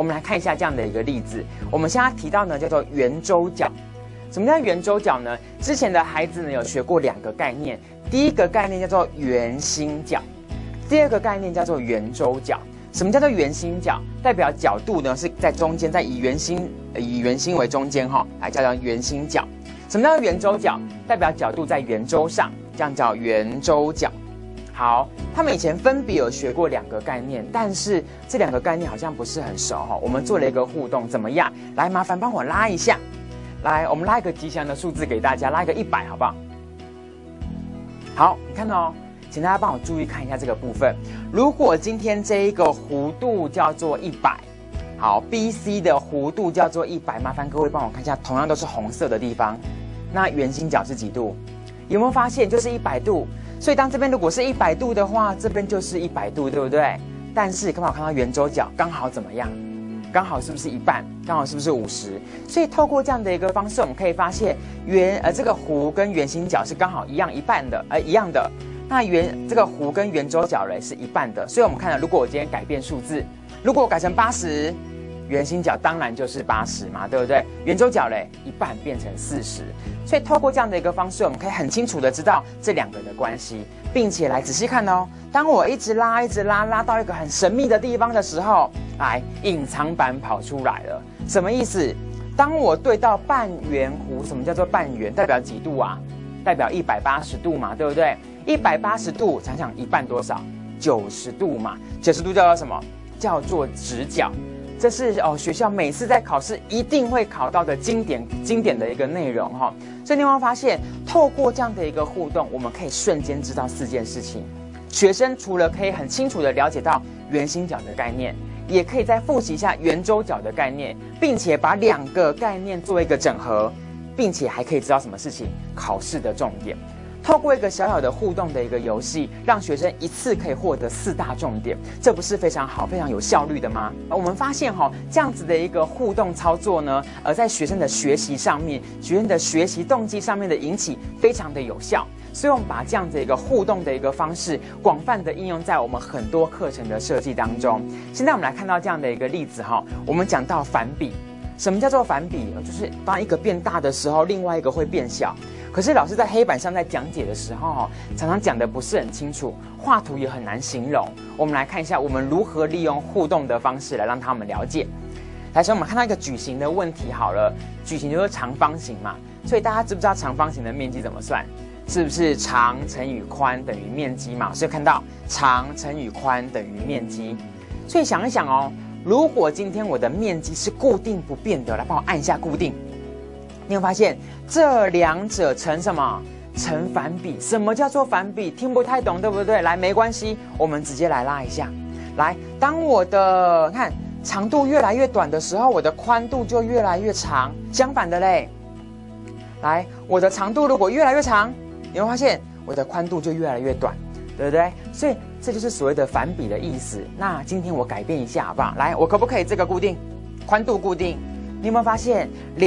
我们来看一下这样的一个例子。我们现在提到呢，叫做圆周角。什么叫圆周角呢？之前的孩子呢有学过2个概念，第一个概念叫做圆心角，第二个概念叫做圆周角。什么叫做圆心角？代表角度呢是在中间，以圆心为中间来叫做圆心角。什么叫圆周角？代表角度在圆周上，这样叫圆周角。好，他们以前分别有学过2个概念，但是这2个概念好像不是很熟我们做了一个互动，怎么样？来，麻烦帮我拉一下。来，我们拉一个吉祥的数字给大家，拉一个100，好不好？好，你看哦，请大家帮我注意看一下这个部分。如果今天这一个弧度叫做100，好 ，BC 的弧度叫做100，麻烦各位帮我看一下，同样都是红色的地方，那圆心角是几度？有没有发现就是100度？所以当这边如果是100度的话，这边就是100度，对不对？但是刚好看到圆周角刚好怎么样？刚好是不是一半？刚好是不是50？所以透过这样的一个方式，我们可以发现这个弧跟圆心角是刚好一样的。那这个弧跟圆周角嘞是一半的。所以我们看到，如果我今天改变数字，如果我改成80，圆心角当然就是80嘛，对不对？圆周角嘞一半变成40。所以透过这样的一个方式，我们可以很清楚的知道这2个的关系，并且来仔细看哦。当我一直拉到一个很神秘的地方的时候，来，隐藏版跑出来了。什么意思？当我对到半圆弧，什么叫做半圆？代表几度啊？代表180度嘛，对不对？180度，想想一半多少？90度嘛。90度叫做什么？叫做直角。这是学校每次在考试一定会考到的经典的一个内容所以你有没有发现，透过这样的一个互动，我们可以瞬间知道4件事情。学生除了可以很清楚的了解到圆心角的概念，也可以再复习一下圆周角的概念，并且把2个概念做一个整合，并且还可以知道什么事情？考试的重点。透过一个小小的互动的一个游戏，让学生一次可以获得4大重点，这不是非常好、非常有效率的吗？我们发现这样子的一个互动操作呢，在学生的学习上面、学生的学习动机上面的引起非常的有效。所以我们把这样子一个互动的一个方式，广泛的应用在我们很多课程的设计当中。现在我们来看到这样的一个例子我们讲到反比。什么叫做反比？就是当一个变大的时候，另外一个会变小。可是老师在黑板上在讲解的时候常常讲的不是很清楚，画图也很难形容。我们来看一下，我们如何利用互动的方式来让他们了解。来，首先我们看到一个矩形的问题好了，矩形就是长方形嘛，所以大家知不知道长方形的面积怎么算？是不是长乘以宽等于面积嘛？所以看到长乘以宽等于面积。所以想一想如果今天我的面积是固定不变的，来帮我按一下固定。你会发现这2者成什么？成反比。什么叫做反比？听不太懂，对不对？来，没关系，我们直接来拉一下。来，当我的长度越来越短的时候，我的宽度就越来越长。相反的嘞，来，我的长度如果越来越长，你会发现我的宽度就越来越短，对不对？所以这就是所谓的反比的意思。那今天我改变一下好不好？来，我可不可以这个固定，宽度固定？你有没有发现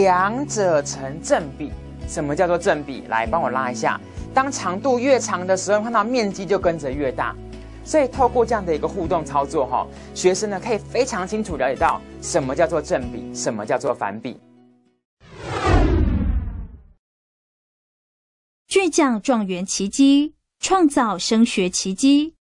2者成正比？什么叫做正比？来，帮我拉一下。当长度越长的时候，看到面积就跟着越大。所以透过这样的一个互动操作学生呢可以非常清楚了解到什么叫做正比，什么叫做反比。 巨匠状元奇迹，创造升学奇迹。